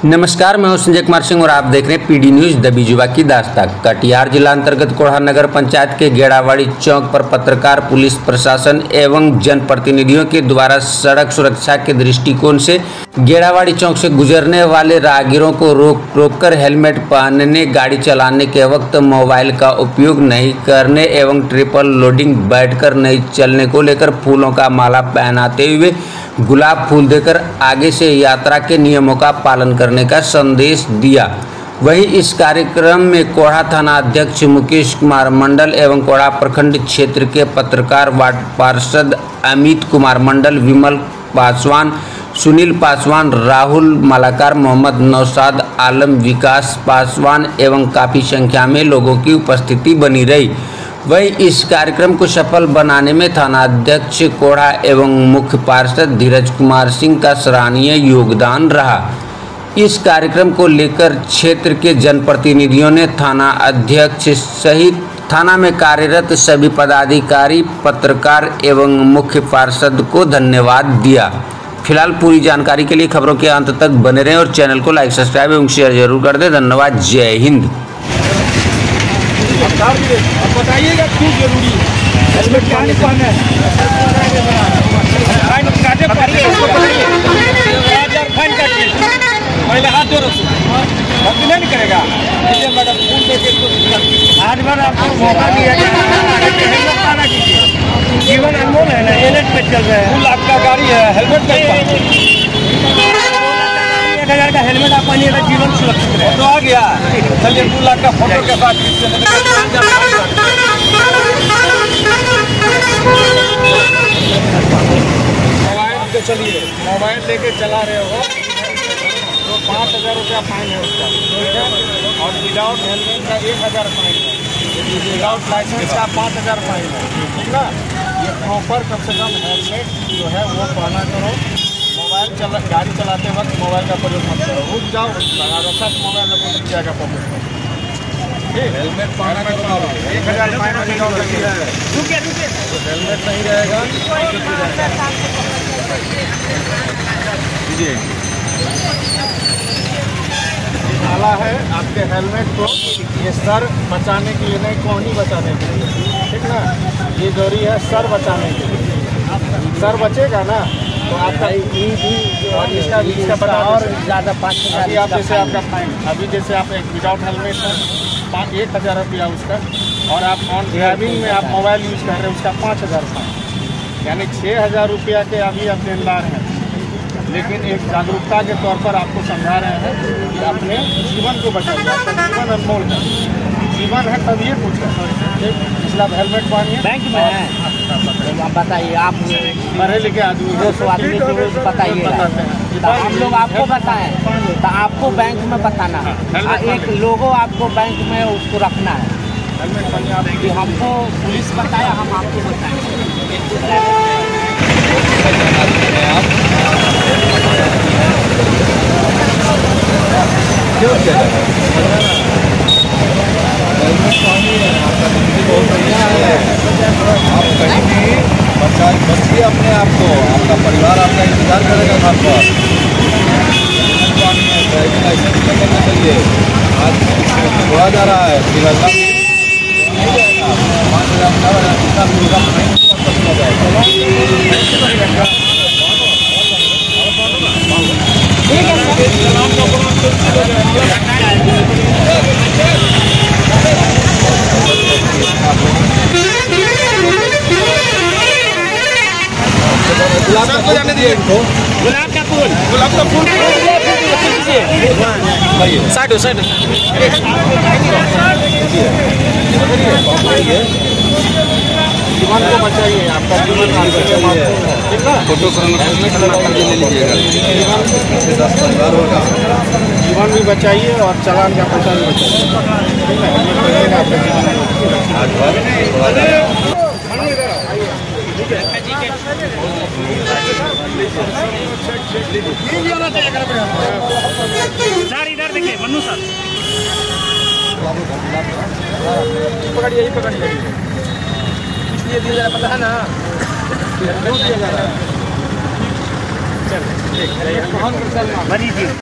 नमस्कार, मैं हूं संजय कुमार सिंह और आप देख रहे हैं पीडी न्यूज द बिजुवा की दास्तां। कटिहार जिला अंतर्गत कोढ़ा नगर पंचायत के गेड़ावाड़ी चौक पर पत्रकार, पुलिस प्रशासन एवं जनप्रतिनिधियों के द्वारा सड़क सुरक्षा के दृष्टिकोण से गेड़ावाड़ी चौक से गुजरने वाले राहगीरों को रोक कर हेलमेट पहनने, गाड़ी चलाने के वक्त मोबाइल का उपयोग नहीं करने एवं ट्रिपल लोडिंग बैठकर नहीं चलने को लेकर फूलों का माला पहनाते हुए गुलाब फूल देकर आगे से यात्रा के नियमों का पालन करने का संदेश दिया। वहीं इस कार्यक्रम में कोढ़ा थाना अध्यक्ष मुकेश कुमार मंडल एवं कोढ़ा प्रखंड क्षेत्र के पत्रकार, वार्ड पार्षद अमित कुमार मंडल, विमल पासवान, सुनील पासवान, राहुल मालाकार, मोहम्मद नौशाद आलम, विकास पासवान एवं काफ़ी संख्या में लोगों की उपस्थिति बनी रही। वहीं इस कार्यक्रम को सफल बनाने में थाना अध्यक्ष कोढ़ा एवं मुख्य पार्षद धीरज कुमार सिंह का सराहनीय योगदान रहा। इस कार्यक्रम को लेकर क्षेत्र के जनप्रतिनिधियों ने थाना अध्यक्ष सहित थाना में कार्यरत सभी पदाधिकारी, पत्रकार एवं मुख्य पार्षद को धन्यवाद दिया। फिलहाल पूरी जानकारी के लिए खबरों के अंत तक बने रहें और चैनल को लाइक, सब्सक्राइब एवं शेयर जरूर कर दें। धन्यवाद। जय हिंद। अब बताइएगा क्यों जरूरी है हेलमेट पहनना है। पहले हाथ जोड़ो, भक्ति नहीं करेगा। मैडम फूल देके आज बार आपको मौका दिया जाए, जीवन अनमोल है ना, हेलमेट पे चल रहे हैं। 2 लाख का गाड़ी है, हेलमेट पे 1,000 का हेलमेट आप पानिएगा, जीवन सुरक्षित रहे। तो आ गया, चलिए 2 लाख का फोटो के साथ मोबाइल तो चलिए, मोबाइल लेके चला रहे हो तो 5,000 रुपया फाइन है उसका, ठीक है। और विदाउट हेलमेट का 1,000 फाइन है, विदाउट लाइसेंस का 5,000 फाइन है, ठीक ना। ये प्रॉपर कम से कम हेलमेट जो है वो पहना करो। गाड़ी चलाते वक्त मोबाइल का प्रयोग मत करो। रुक जाओ, लगा रखा मोबाइल लग जाएगा पब्लिक को। हेलमेट पहना करो, 1,000 फाइन लगेगा। तो हेलमेट नहीं रहेगा, नाला है आपके हेलमेट को, ये सर बचाने के लिए नहीं, कोहनी बचाने के लिए, ठीक ना। ये जोड़ी है सर बचाने के लिए, सर बचेगा ना तो आपका और इसका बता और ज़्यादा 5,000। अभी आप जैसे आपका फाइन, अभी जैसे आप एक विदाउट हेलमेट है 1,000 रुपया उसका, और आप ऑन ड्राइविंग में आप मोबाइल यूज़ कर रहे हैं उसका 5,000 फाइन, यानी 6,000 रुपया के अभी आप देनदार हैं। लेकिन एक जागरूकता के तौर पर आपको समझा रहे हैं कि अपने जीवन को बचाइए, आपका जीवन अनमोल है, जीवन है तब ये पूछा, इसलिए आप हेलमेट पहनिए। बैंक में है आप बताइए, आप पढ़े लिखे आदमी 200 आदमी को बताइए, तो हम लोग आपको बताएं तो आपको बैंक में बताना है, एक लोगो आपको बैंक में उसको रखना है। हेलमेट पहनिए, कि हमको पुलिस बताया, हम आपको बताएं। बचिए अपने आप को, आपका परिवार आपका इंतजार करेगा घर पर। ड्राइविंग लाइसेंस नहीं करना चाहिए, आज छोड़ा जा रहा है, फिर ऐसा नहीं जाएगा। 5,000 कितना मिलेगा नहीं हो जाएगा। गुलाब का फूल जाने दीजिए, गुलाब का फूल साइड जीवन को बचाइए, आपका जीवन ठीक है। फोटो ले लीजिएगा, जीवन भी बचाइए और चालान का पैसा भी बचाइए, ठीक है। आपका सर इधर देखिए, मन्नू सर पकड़िए, यही पकड़िए, इसलिए दिया जा रहा है ना, दिया जा रहा है। चल ठीक है,